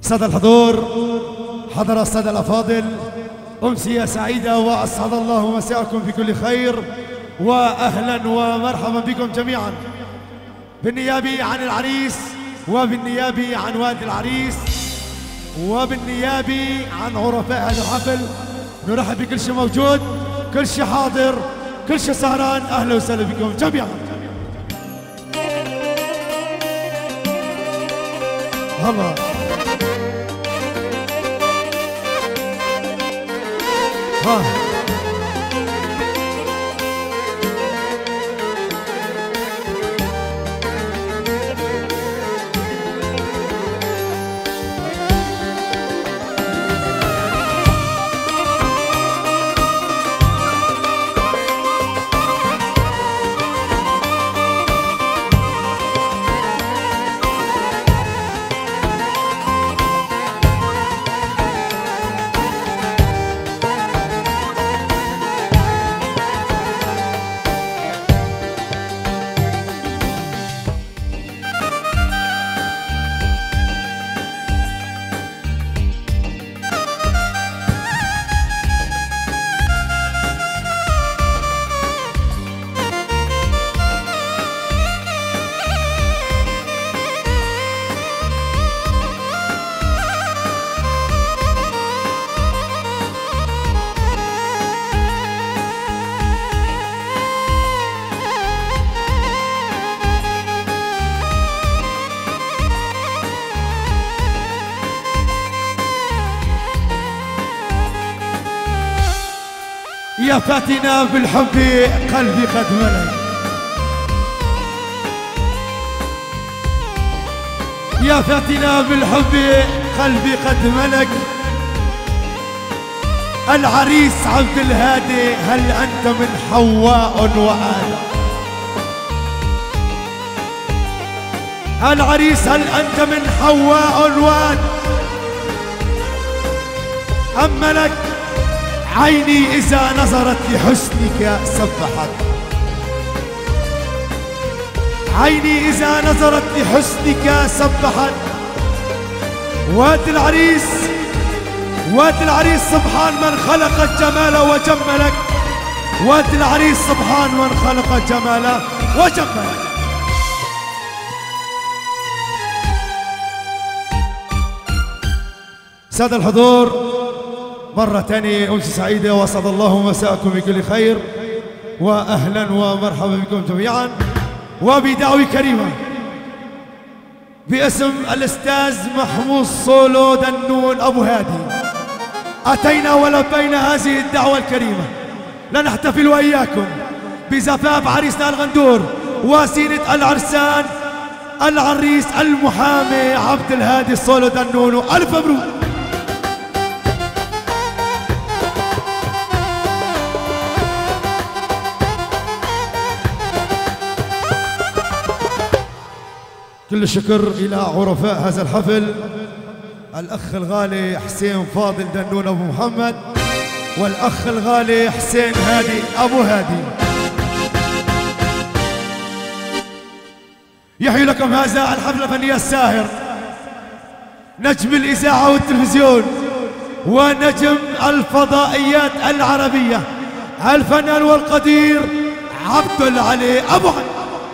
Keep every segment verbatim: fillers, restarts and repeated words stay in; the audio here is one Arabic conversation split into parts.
سادة الحضور، حضر السادة الأفاضل، أمسية سعيدة وأسعد الله مساءكم بكل خير، وأهلا ومرحبا بكم جميعا. بالنيابة عن العريس وبالنيابة عن والد العريس وبالنيابة عن عرفاء هذا الحفل نرحب بكل شيء موجود، كل شيء حاضر، كل شيء سهران. أهلا وسهلا بكم جميعا. الله ها يا فاتنا بالحب قلبي قد ملك، يا فاتنا بالحب قلبي قد ملك. العريس عبد الهادي هل أنت من حواء وآدم؟ العريس هل أنت من حواء وآدم أم ملك؟ عيني إذا نظرت لحسنك سبحت، عيني إذا نظرت لحسنك سبحت. واد العريس واد العريس سبحان من خلق الجمال وجملك، واد العريس سبحان من خلق الجمال وجملك. سادة الحضور، مرة ثانية أمسية سعيدة وأسعد الله مساءكم بكل خير، وأهلا ومرحبا بكم جميعا. وبدعوة كريمة باسم الأستاذ محمود صولو دنون أبو هادي، أتينا ولبينا هذه الدعوة الكريمة لنحتفل وإياكم بزفاف عريسنا الغندور وزينة العرسان العريس المحامي عبد الهادي صولو دنون. ألف مبروك. كل الشكر إلى عرفاء هذا الحفل، الأخ الغالي حسين فاضل دنون أبو محمد، والأخ الغالي حسين هادي أبو هادي. يحيي لكم هذا الحفل الفني الساهر، نجم الإذاعة والتلفزيون ونجم الفضائيات العربية، الفنان والقدير عبد العلي أبو علي.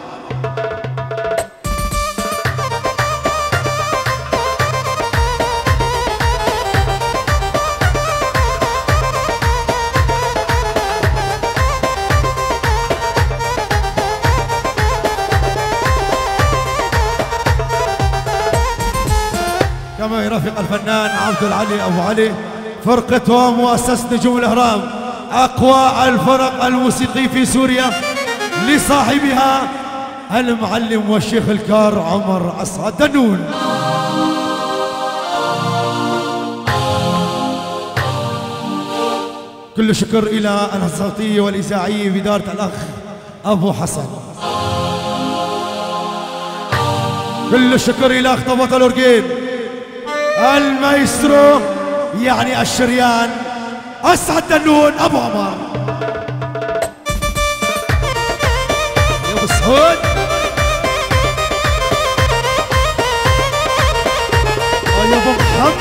كما يرافق الفنان عبد العلي أبو علي فرقة ومؤسسة نجوم الأهرام، أقوى الفرق الموسيقي في سوريا، لصاحبها المعلم والشيخ الكار عمر أسعد دنون. كل الشكر إلى الصوتية والإذاعية بدارة الأخ أبو حسن. كل الشكر إلى أخطبة الأورجين المايسترو يعني الشريان أسعد دنون أبو عمر. يا أبو سعود يا أبو محمد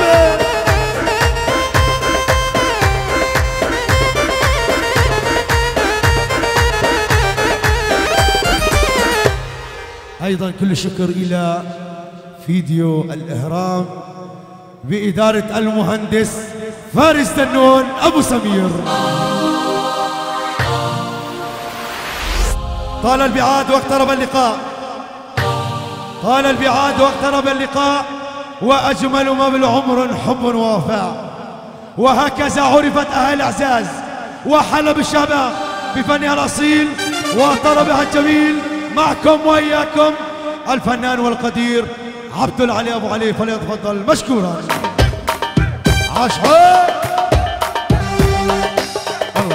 أيضا كل الشكر إلى فيديو الإهرام بإدارة المهندس فارس دنون أبو سمير. طال البعاد واقترب اللقاء، طال البعاد واقترب اللقاء، وأجمل ما بالعمر حب ووفاء. وهكذا عرفت أهل الإعزاز وحلب الشباب بفنها الأصيل وطربها الجميل. معكم وإياكم الفنان والقدير عبد العلي أبو علي، فليتفضل مشكورا. عشرة الله.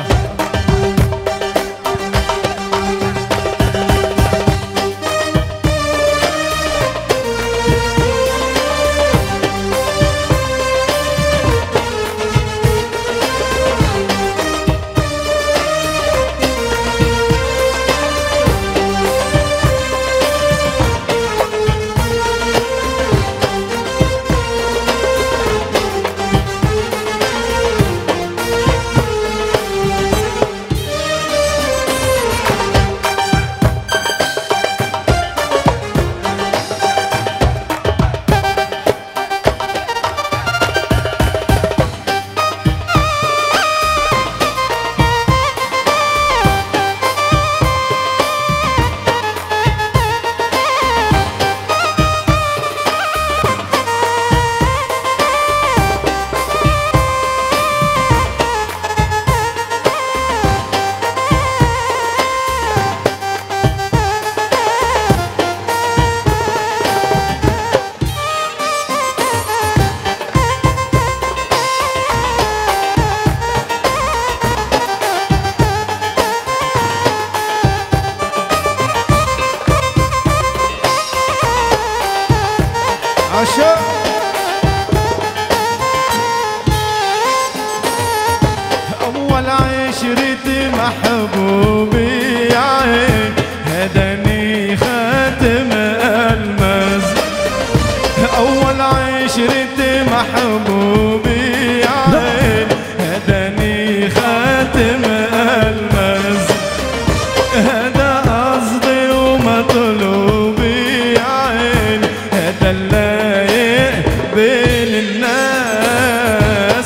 أول عشرة محبوبي يا عين هداني خاتم الماس. أول عشرة محبوبي يا عين هداني خاتم الماس. هذا قصدي ومطلوبي يا عين هذا اللايق بين الناس.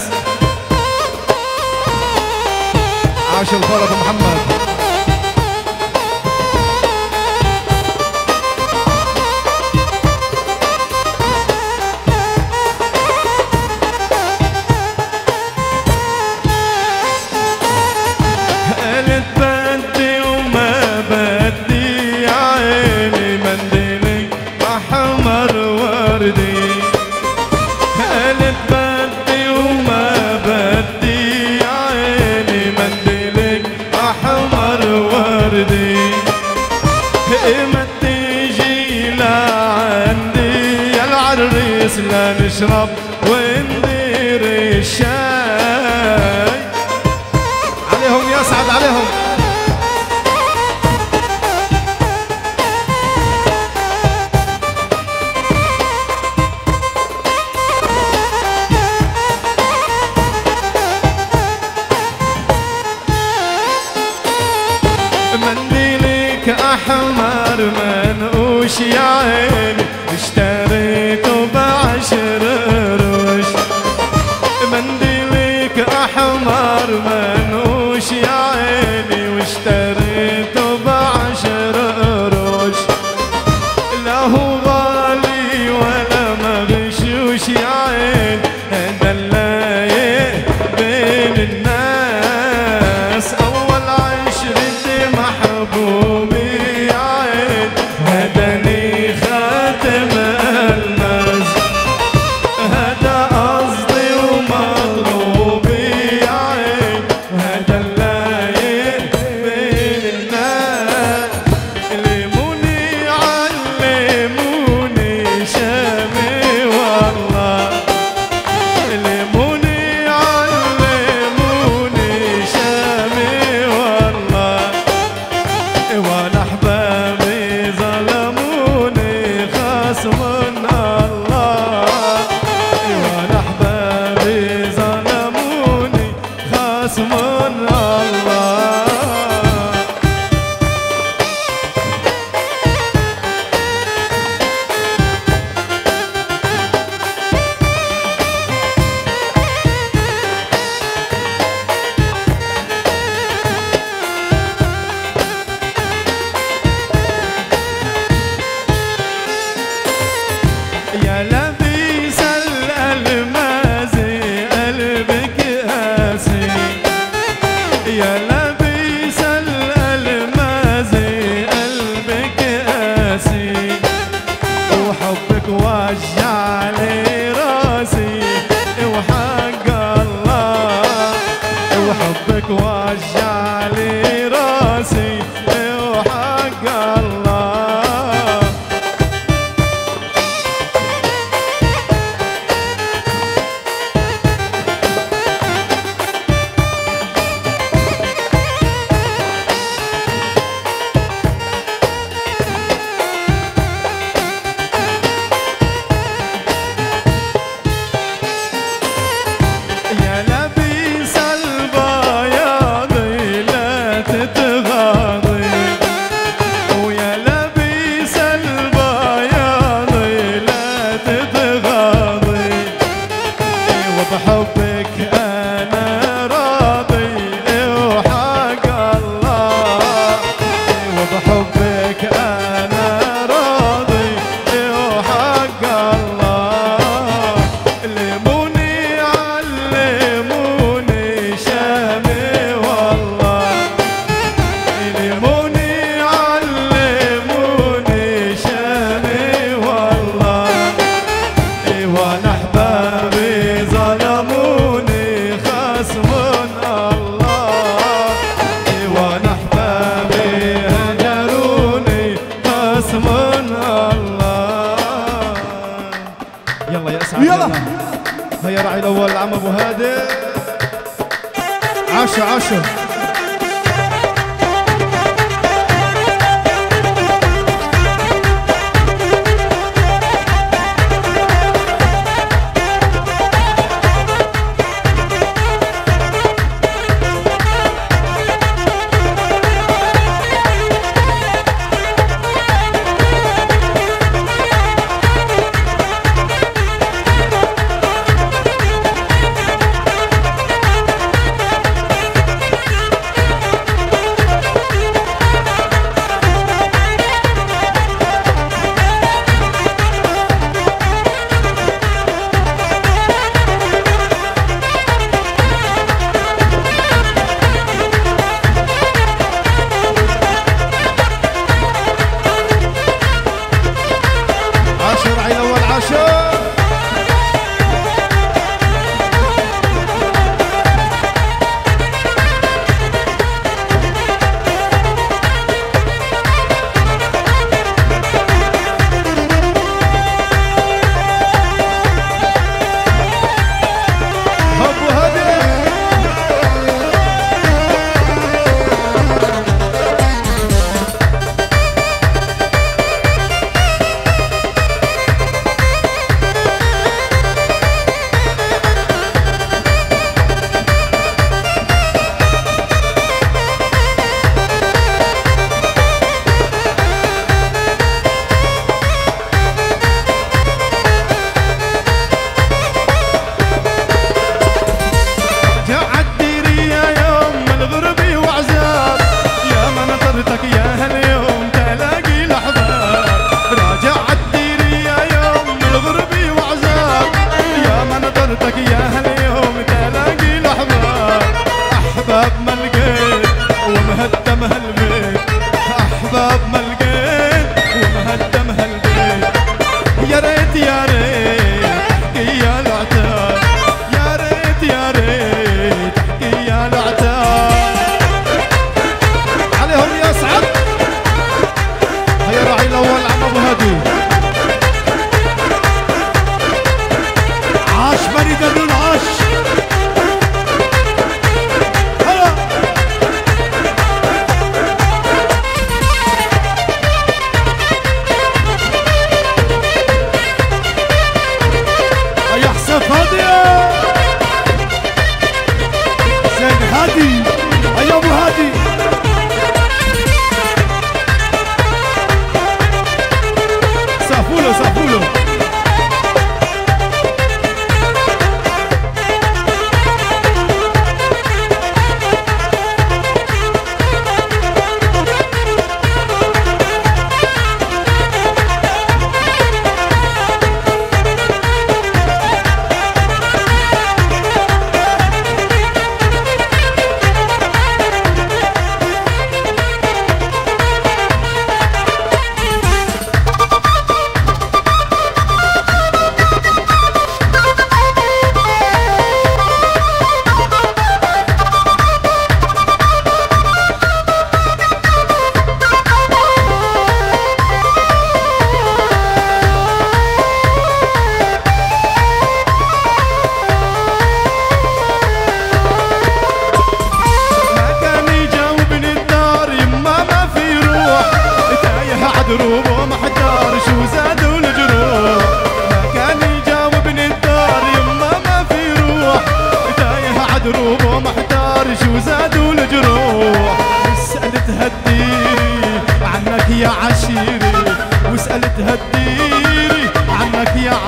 عاش الفرج محمد. قالت بدي وما بدي يا عيني منديلي أحمر وردي. قالت بدي وما بدي يا عيني منديلي أحمر وردي. ما تيجي لعندي يا العريس لنشرب وندير الشاي. عليهم يسعد عليهم. منديلك أحمر منقوش يا عيني اشتريته بعشر قروش. منديلك أحمر منقوش يا عيني واشتريته بعشر قروش. لا هو غالي ولا مغشوش يا عيني هذا اللايق بين الناس. أول عشرة محبوبي يا عين هداني خاتم الماس. هذا قصدي ومطلوبي يا عين هذا اللايق بين الناس. علموني علموني وجع لي راسي وحق الله، وحبك وجع لي راسي وحق الله. يا لبيس البياض لا تتغاضي، ويا لبيس البياض لا تتغاضي، وبحبك أنا راضي وحق الله، وبحبك أنا راضي وحق الله. لموني علموني شامي والله، لموني علموني شامي والله، وانا احبابي ظلموني خصم الله، وانا احبابي هجروني خصم الله. يلا يا اسعد يلا. هيا راعي الاول عم ابو هادي. عشا عشا عشا راعي الاول عشا. ابو هادي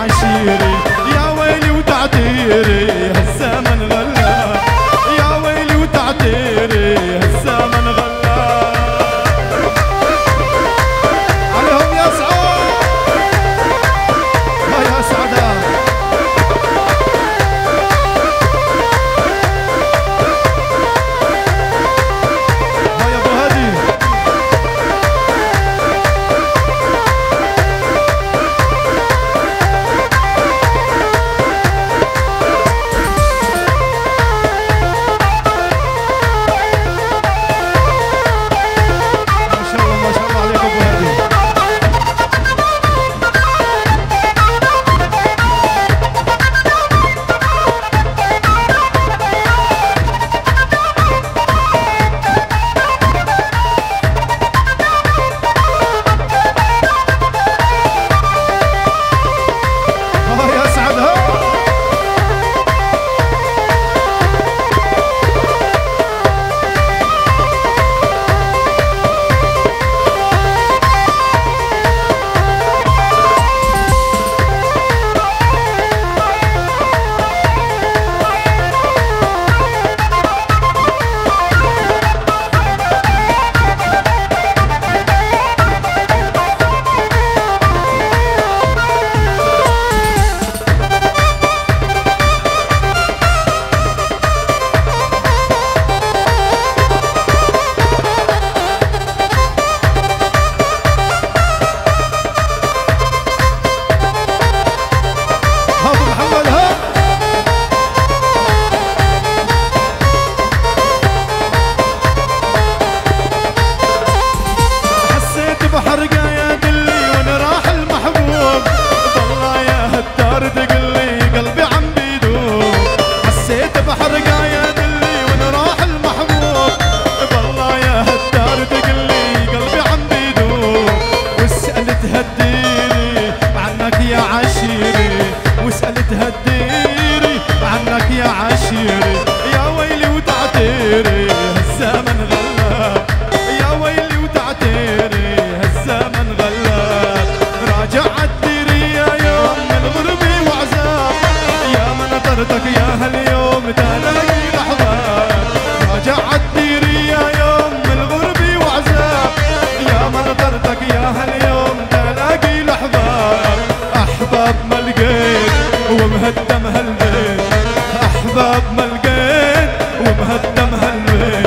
عشيري يا ويلي وتعتيري هالزمن غلا يا ويلي وتعتيري هالزمن غلا عليهم يا سعود يا سعداء يا ابو هادي ومهدم هالبيت احباب ما لقيت ومهدم هالبيت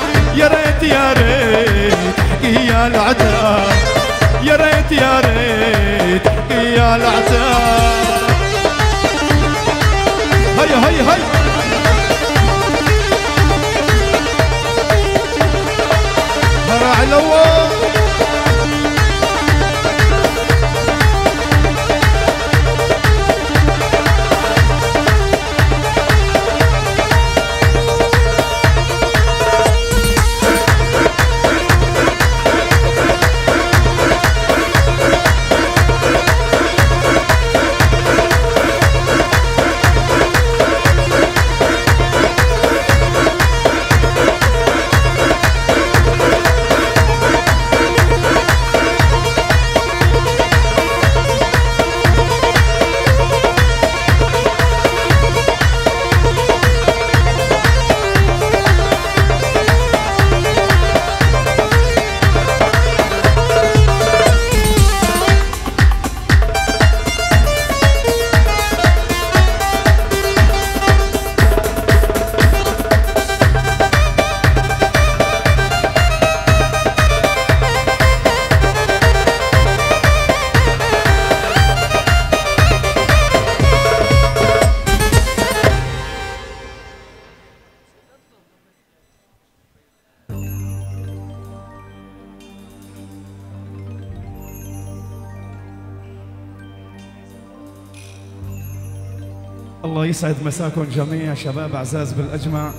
يا ريت يا ريت تحكي يا العتاب يا ريت يا ريت تحكي يا العتاب هيا هيا هيا راعي الاول الله يسعد مساكم جميع شباب عزاز بالأجمع.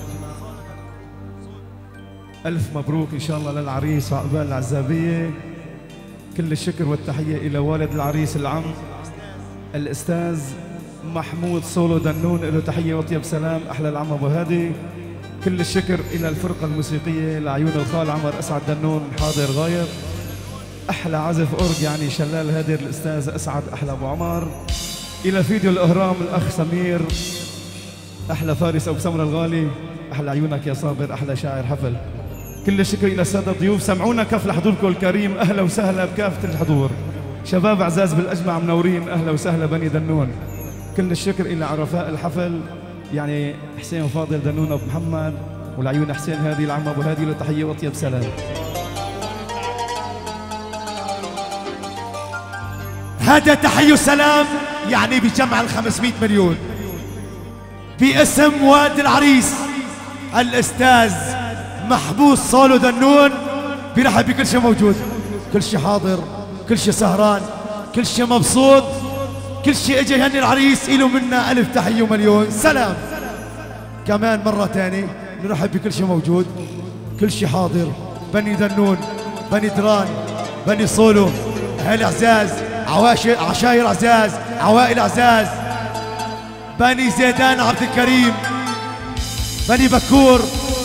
ألف مبروك إن شاء الله للعريس وعقبال العزابية. كل الشكر والتحية إلى والد العريس العم الأستاذ محمود صولو دنون، له تحية وطيب سلام. أحلى العم أبو هادي. كل الشكر إلى الفرقة الموسيقية لعيون الخال عمر أسعد دنون حاضر غايب. أحلى عزف أورج يعني شلال هادر الأستاذ أسعد أحلى أبو عمر. إلى فيديو الأهرام الأخ سمير، أحلى فارس أبو سمرة الغالي، أحلى عيونك يا صابر، أحلى شاعر حفل. كل الشكر إلى السادة الضيوف، سمعونا كفل حضوركم الكريم، أهلا وسهلا بكافة الحضور. شباب عزاز بالأجمع منورين، أهلا وسهلا بني دنون. كل الشكر إلى عرفاء الحفل، يعني حسين فاضل دنون أبو محمد، والعيون حسين هادي العم أبو هادي، له تحية وأطيب سلام. هذا تحية وسلام يعني بجمع ال خمسمئة مليون باسم واد العريس الأستاذ محمود صولو دنون، بيرحب بكل شيء موجود، كل شيء حاضر، كل شيء سهران، كل شيء مبسوط، كل شيء اجى يهني العريس، إله منا ألف تحية ومليون سلام. كمان مرة تانية نرحب بكل شيء موجود، كل شيء حاضر، بني دنون، بني دران، بني صولو، أهل عزاز، عشاير عزاز، عوائل عزاز، بني زيدان عبد الكريم، بني بكور،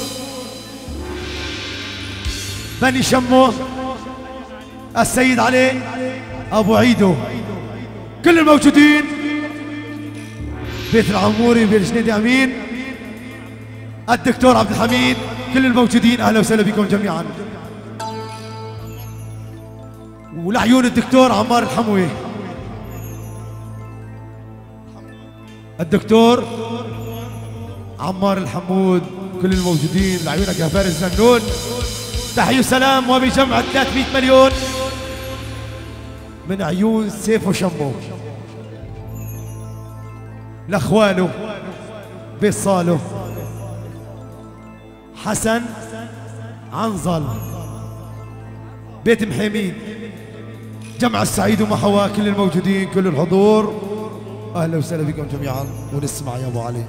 بني شمو، السيد علي أبو عيدو، كل الموجودين، بيت العموري، بيت جنيدي أمين، الدكتور عبد الحميد، كل الموجودين أهلا وسهلا بكم جميعا. ولعيون الدكتور عمار الحموي، الدكتور عمار الحمود، كل الموجودين لعيونك يا فارس دنون، تحية وسلام وبجمع ثلاثمئة مليون من عيون سيف وشمو لاخواله بيت صالو، حسن عنزل، بيت محيمين، جمع السعيد وما حواه، كل الموجودين، كل الحضور، اهلا وسهلا بكم جميعا. ونسمع يا ابو علي.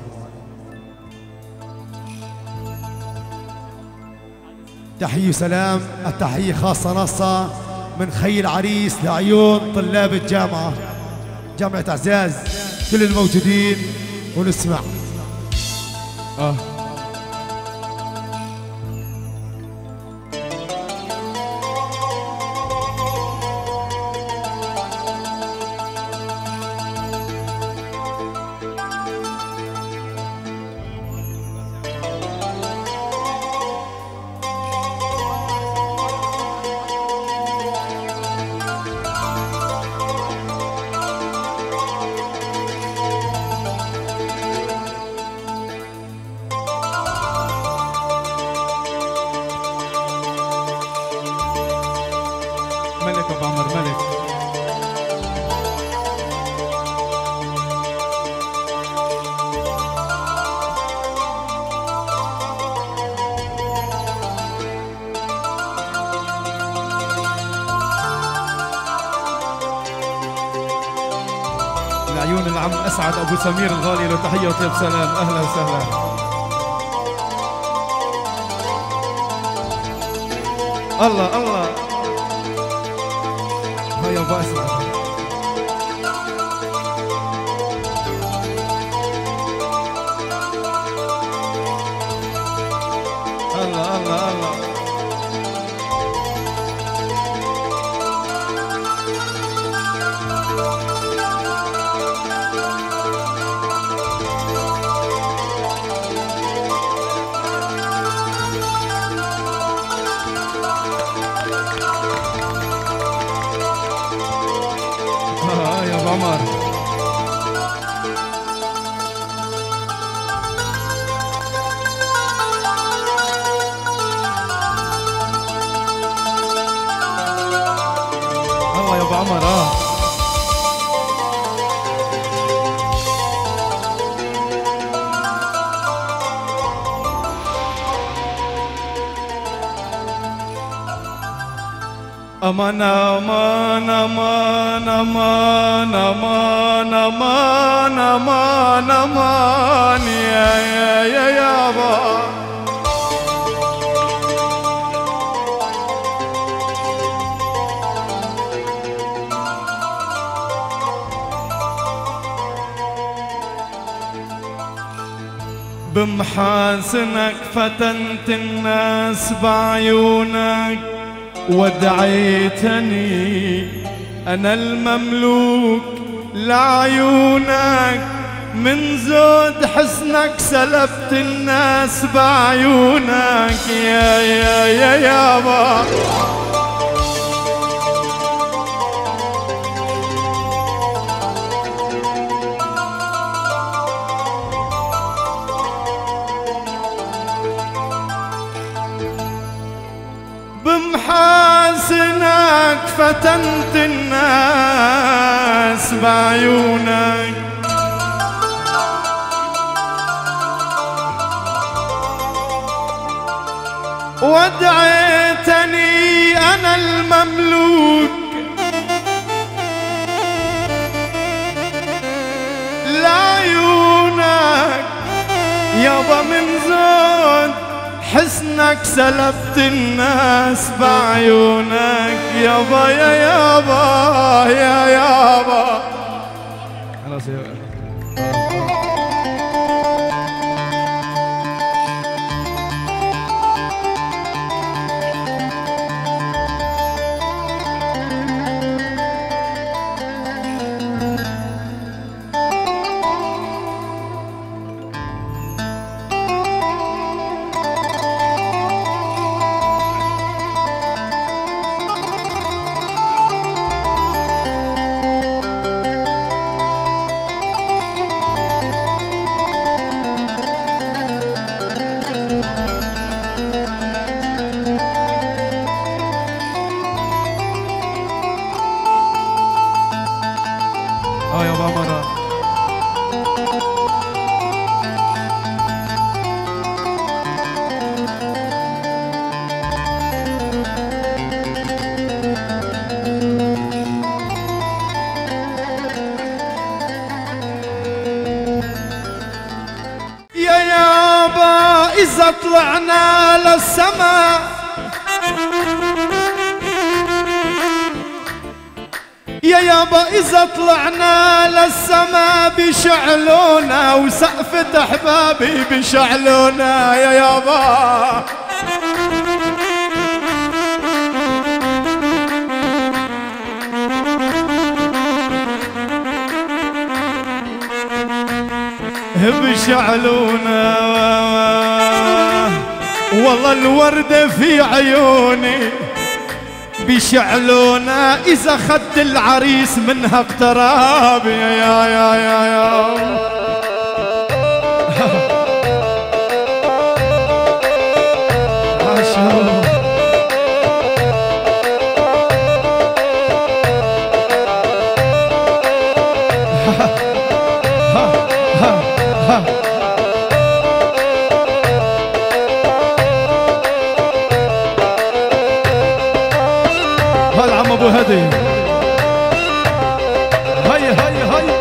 تحية وسلام، التحية خاصة ناصة من خي العريس لعيون طلاب الجامعة، جامعة عزاز، كل الموجودين، ونسمع. اه ملك ابو عمر ملك. العيون العم اسعد ابو سمير الغالي، له تحيه وطيب سلام، اهلا وسهلا. الله الله هيا ابو اسعد. الله الله الله يا ابو عمر. الله يا ابو عمر. اه امان امان امان امان امان امان امان امان يا يا يا يابا. بمحاسنك فتنت الناس بعيونك، ودعيتني أنا المملوك لعيونك من زود حسنك سلبت الناس بعيونك يا يا يا يابا. بمحاسنك فتنت الناس بعيونك، ودعيتني أنا المملوك لعيونك يابا. من زود حسنك سلبت الناس بعيونك يابا يا يابا يا يابا. خلاص يا اه يا بامرة. يا يابا إذا طلعنا للسما يا يابا، إذا طلعنا للسما بشعلونا وسقفة أحبابي بشعلونا يا يابا. بشعلونا والله الوردة في عيوني بشعلونا، إذا خد العريس منها اقتراب يا يا يا يا, يا العم ابو هدي. هيا هيا هيا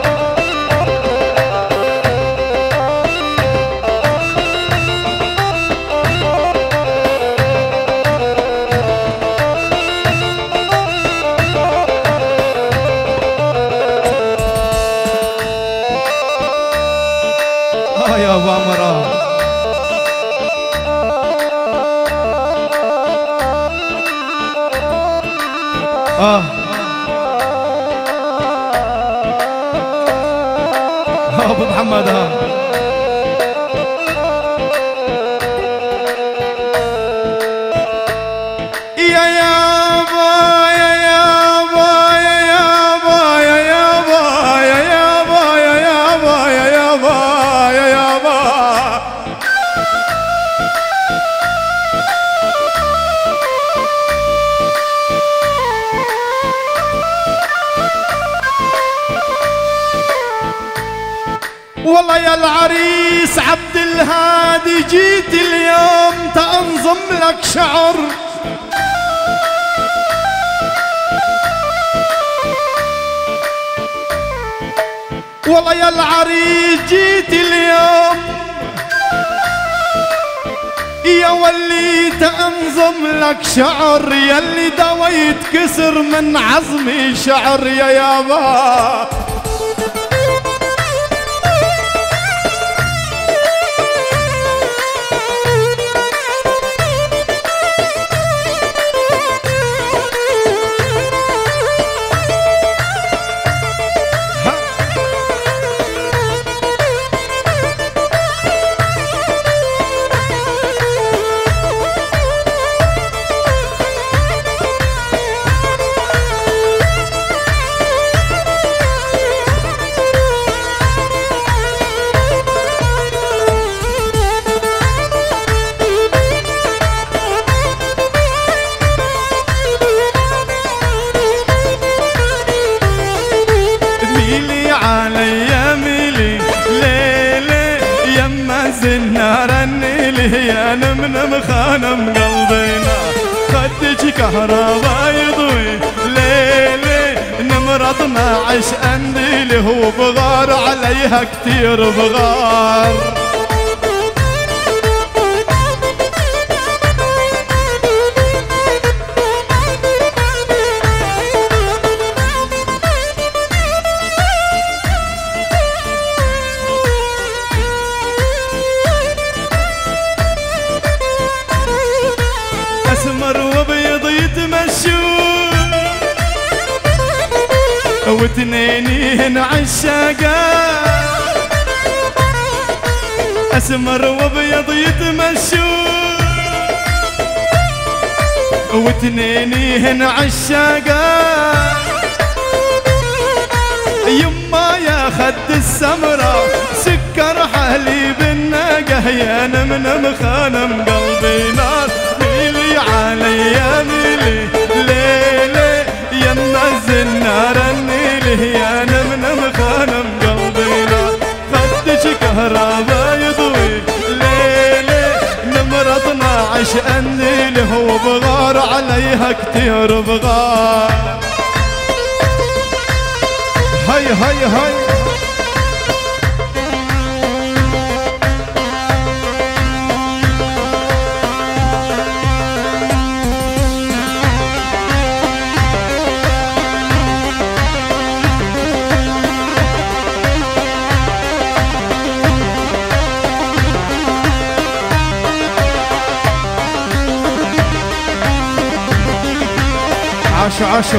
اه يا ابو عمران. اه ابو محمد. ها يا يابا يا يابا يا يابا يا يابا يا يابا يا يابا يا يابا يا يابا. والله يا العريس عبد الهادي جيت اليوم تأنظم لك شعر، والله يا العريس جيت اليوم يا ولي تأنظم لك شعر، يلي دويت كسر من عظمي شعر يا يابا. يا نمنم خانم قلبنا خدك كهربا يضوي ليلي نمرضنا عش عندي له هو بغار عليها كتير بغار اسمر وابيض يتمشون وتنينين عالشاقة اسمر وابيض يتمشون وتنينين عالشاقة يما يا خد السمرة سكر حليب الناقة يا نمنم خانم قلبي نار ميلي علي ميلي ليلي يما الزنار النيلي يا نمنم خانم قلبي نار خدك كهربا يضوي ليلي نمرضنا عش النيل هو بغار عليها كتير بغار هاي هاي هاي عاشو عاشو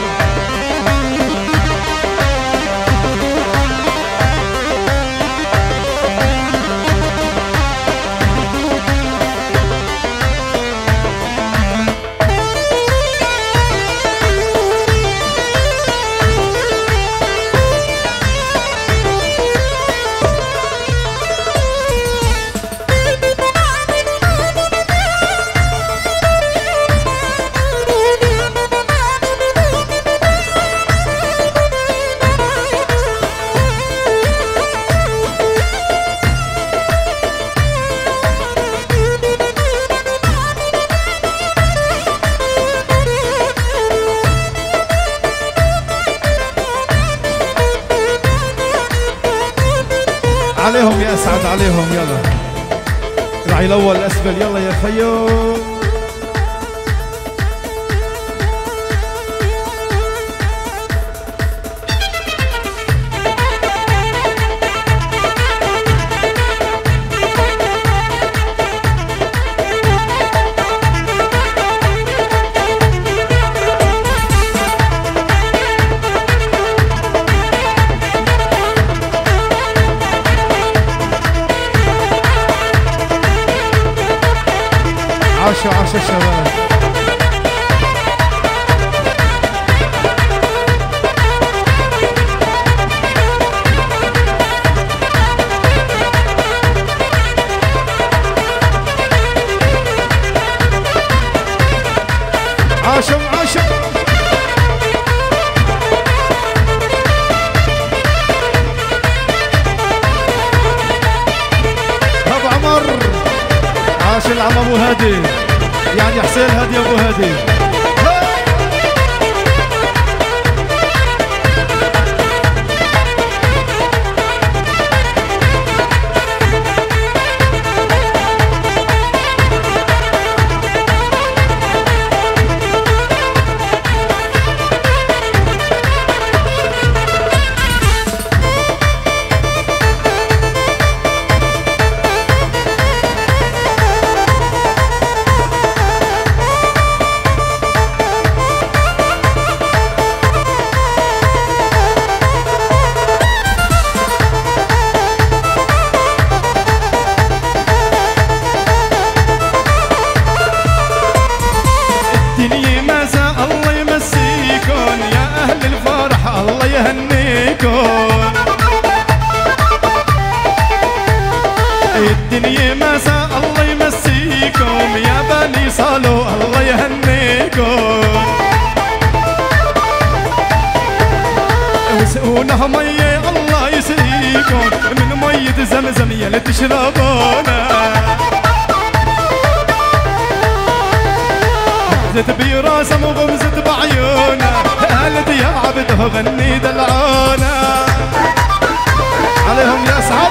عليهم يا اسعد عليهم يلا راعي الاول الاسفل يلا يا خيو عاشوا عاشوا الشباب عاشوا عاشوا ابو عمر عاش العم ابو هادي يعني حسين هادي ابو هادي يهنيكم الدنيا مساء الله يمسيكم يا بني صالو الله يهنيكم وسقونا مية الله يسقيكم من مية زمزم يلي تشربونا هزت براسه وغمزت بعيونه، قالت يا عبده غني دلعونه. عليهم يا سعد.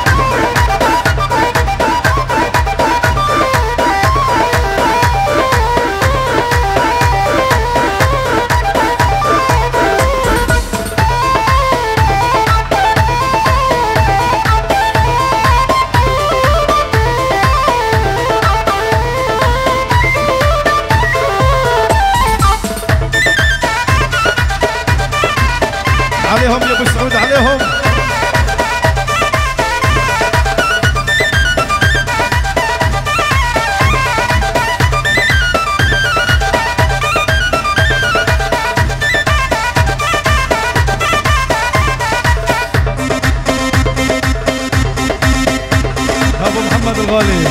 عليهم يا ابو سعود عليهم. ابو محمد الغالي.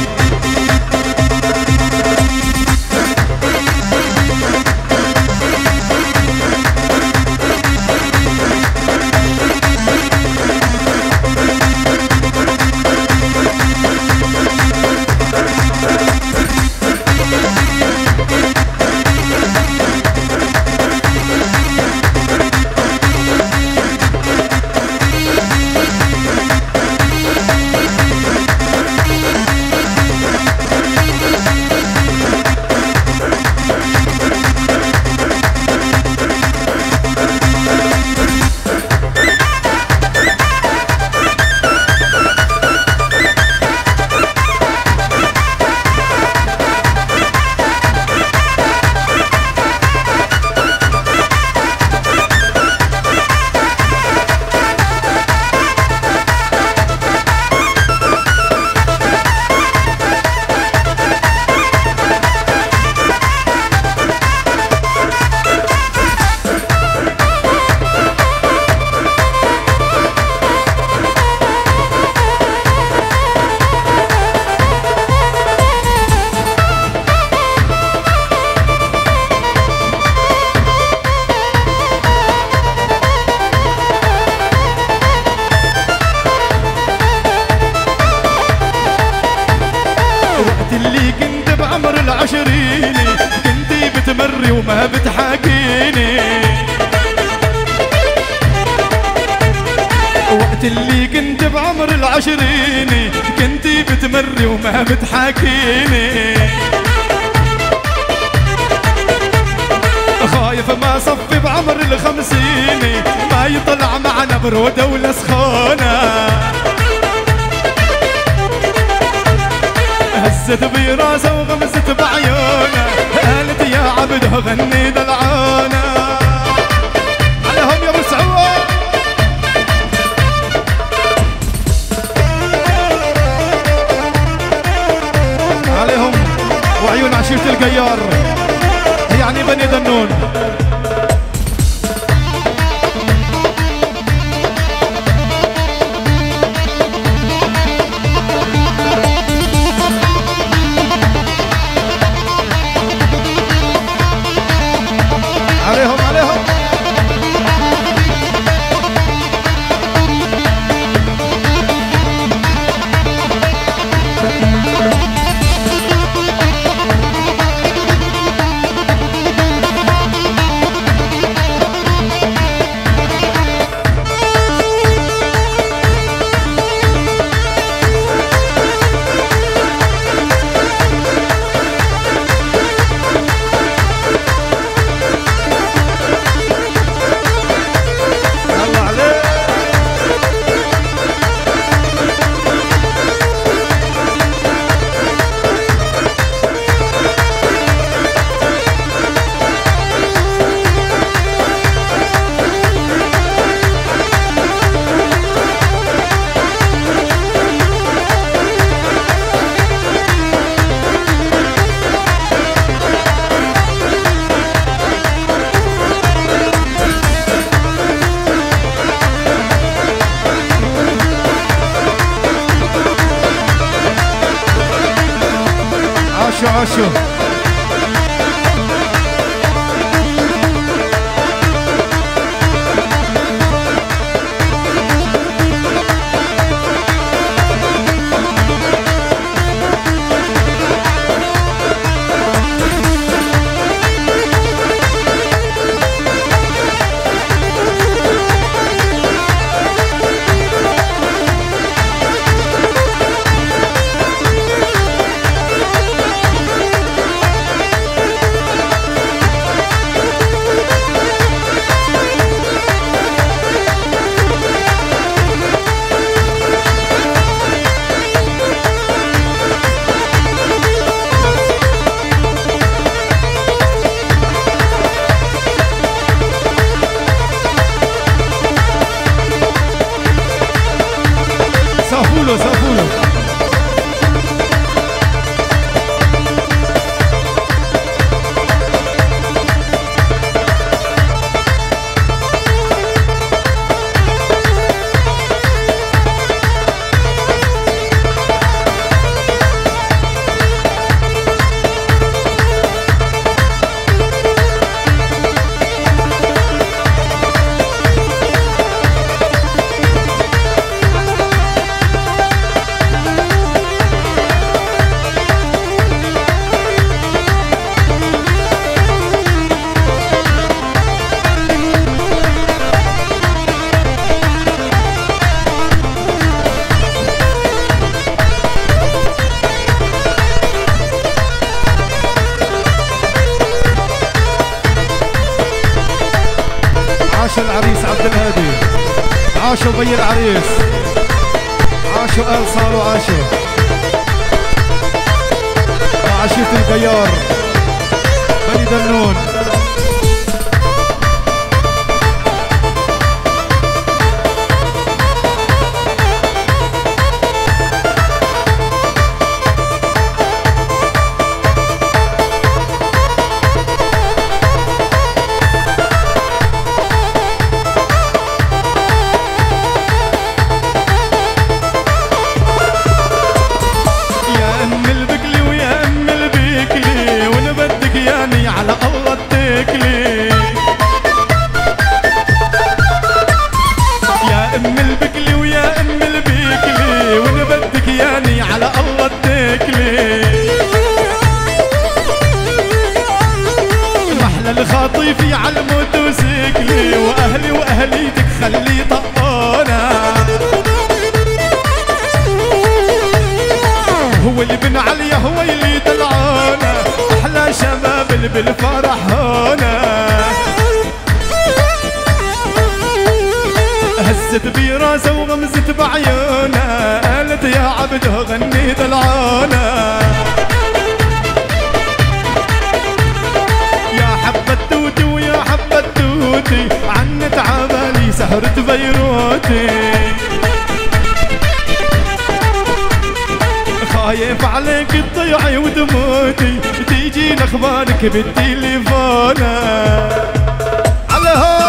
اللي كنت بعمر العشرين كنتي بتمري وما بتحاكيني، وقت اللي كنت بعمر العشرين كنتي بتمري وما بتحاكيني. خايف ما صفي بعمر الخمسين ما يطلع معنا برودة ولا سخونة. هزت براسه وغمزت بعيونه، قالت يا عبده غني دلعونه. عليهم يا ابو سعود. عليهم وعيون عشيرة القيار يعني بني دنون. عليهم عليهم. عاشوا عاشوا. له سقفوا له. عاشوا العريس عبد الهادي، عاشوا بي العريس، عاشوا آل صالوا، عاشوا عشية البيار بني دنون. على الله اتكلي يا ام البكلي ويا ام البكلي، وانا بدك ياني على الله اتكلي. محلى الخاطيفي على الموتوسيكلي، واهلي واهليتك خلي طقانا. هو اللي بن عليا هو اللي دلعانا، احلى شباب اللي بالفرح هنا. هزت براسه وغمزت بعيونه، قالت يا عبده غني دلعانا. يا حبة توتي ويا حبة توتي، عنت عبالي سهرة بيروتي. خايف عليك تضيعي ودموتي، تيجينا اخبارك بالتليفون. على هون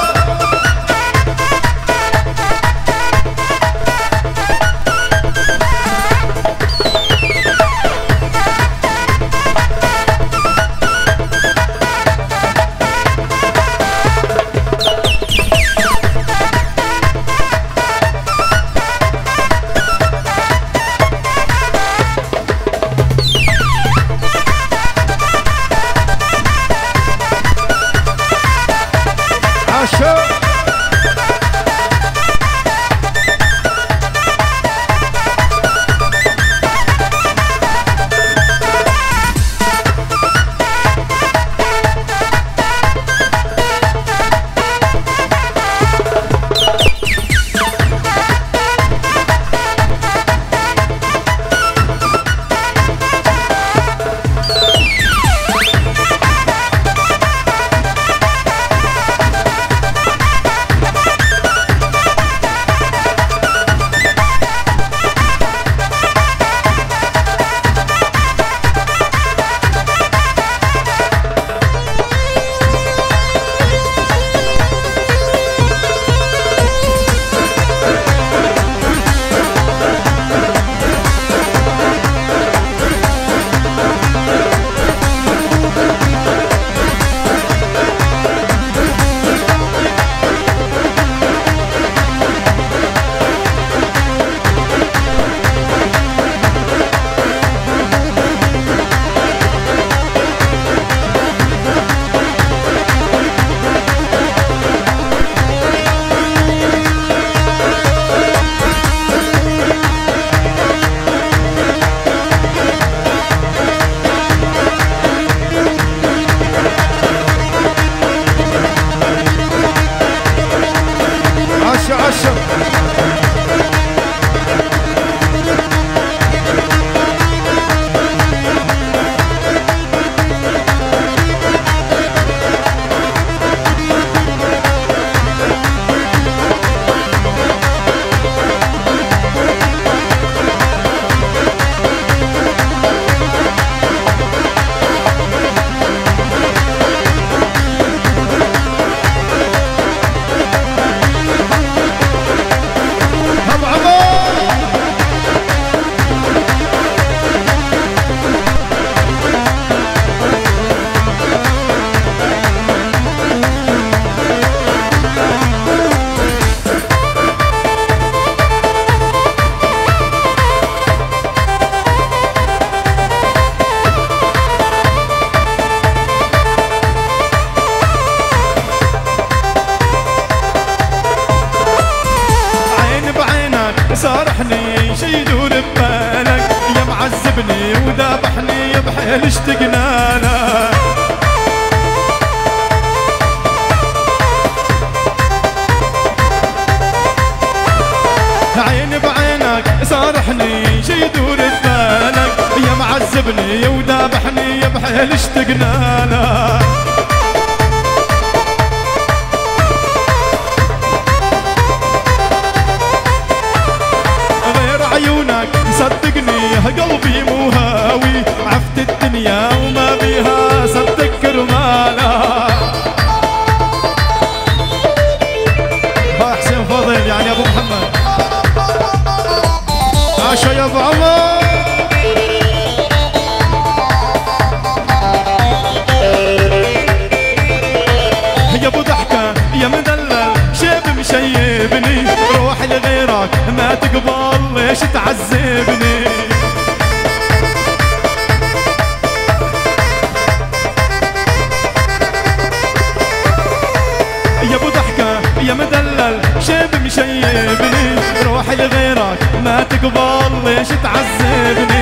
صارحني شي يدور ببالك يا معذبني وذابحني بحيل اشتقنا لك عين بعينك صارحني شي يدور ببالك يا معذبني وذابحني بحيل اشتقنا لك عيونك صدقني قلبي مو هاوي عفت الدنيا وما بيها صدق كرمالا ها حسين فاضل يعني ابو محمد عاشا يا ابو عمر يا ابو ضحكه يا مدلل شيب مشيبني روح لغيرك ما تقبل ليش تعذبني يا ابو ضحكه يا مدلل شيب مشيبني روح لغيرك ما تقبل ليش تعذبني